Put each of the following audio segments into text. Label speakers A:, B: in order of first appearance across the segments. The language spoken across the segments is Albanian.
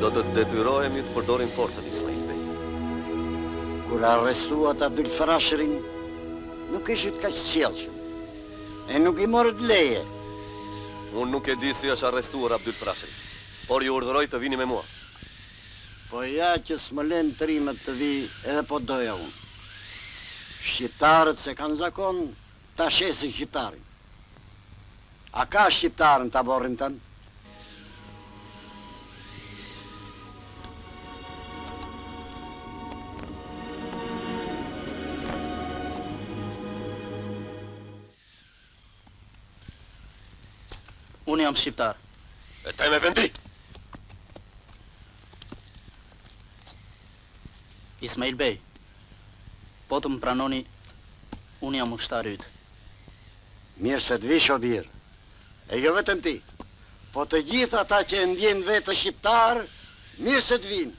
A: Do të detyrohemi të përdorim forcën, Ismail Bey.
B: Kur arrestuat Abdul Frashërin, nuk ishit kaq sjellshëm. E nuk I morët leje.
A: Unë nuk e di si është arrestuar Abdul Frashëri, por ju urdhëroj të vini me mua.
B: Po ja që s'më lën trimet të vi edhe po doja unë. Shqiptarët se kanë zakon, ta shesin shqiptarin. A ka shqiptarën të aborrin tënë?
C: Unë jam shqiptar.
A: E taj me vendi!
C: Ismail Bey, po të më pranoni, unë jam ushtar ytë.
B: Mirë se të vish o birë. E jo vetëm ti, po të gjithë ata që e ndjen vetë shqiptar, mirë se të vinë.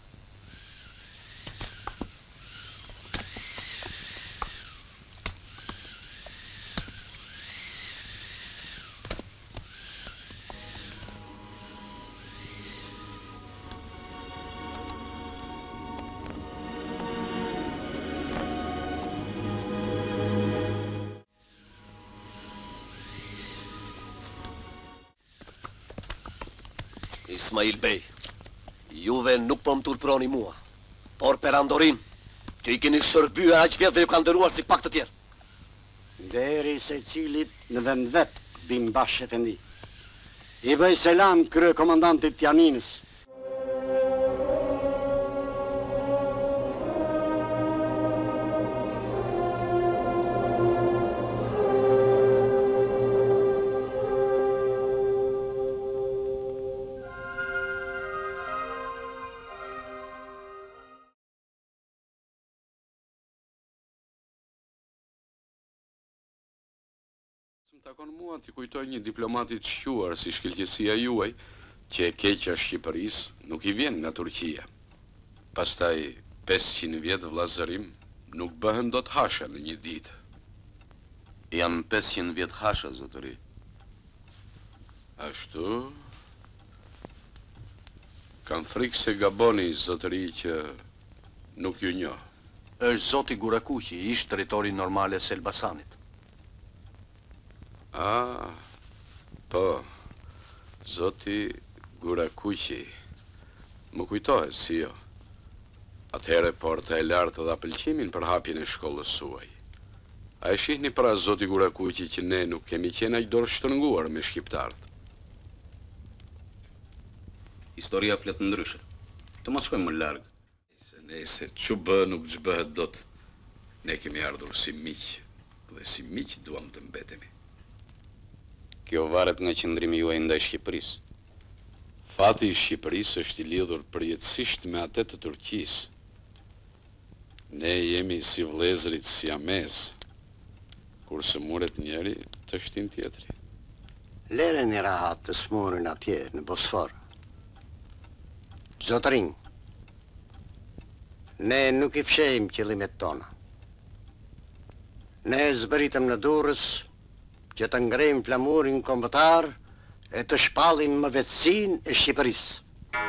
A: Ismail Bey, juve nuk po më turproni mua, por perandorin, që I keni shërbyer aq vjet dhe ju kanë dëruar si pak të tjerë.
B: Deri se cilit në vend vetë bim bashkë efendi. I bëj selam krye komandantit Janinës.
D: Më takon mua t'i kujtoj një diplomatit shquar si shkëlqësia juaj, që e keqja Shqipërisë nuk I vjen nga Turqia. Pastaj 500 vjetë vllazërim nuk bëhen dot hasha në një ditë.
E: Janë 500 vjetë hasha, zotëri.
D: Ashtu? Kam frikë se gaboni, zotëri, që nuk ju njoh.
E: Është zoti Gurakuqi, ish territori normale se Elbasanit.
D: Ah, po, zoti Gurakuqi, më kujtohet si jo. Atëhere porta e lartë dha pëlqimin për hapjen e shkollës suaj. A e shihni pra zoti Gurakuqi që ne nuk kemi qenë aq dorë shtrënguar me shqiptarët.
E: Historia flet ndryshe. Të mos shkojmë më larg.
D: Nese, që bë nuk ç'bëhet dot. Ne kemi ardhur si miq, dhe si miq duam të mbetemi.
E: Kjo varet nga qëndrimi juaj ndaj Shqipërisë.
D: Fati I Shqipërisë është I lidhur përjetësisht me atë të Turqisë. Ne jemi si vëllezërit siamez, kurse muret njëri të shtin tjetri.
B: Lere një rahat të smurin atje në Bosfor. Zotërin, ne nuk I fshejmë qëllimet tona. Ne zbëritëm në Durrës që të ngrejmë flamurin kombëtar e të shpallim më vetësinë e Shqipërisë.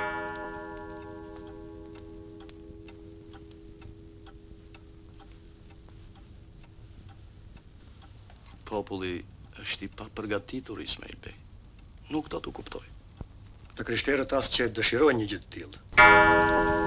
E: Populli është I papërgatitur, Ismail Bey. Nuk do t'u kuptoj.
F: Të krishterët as që dëshirojnë një gjë të tillë.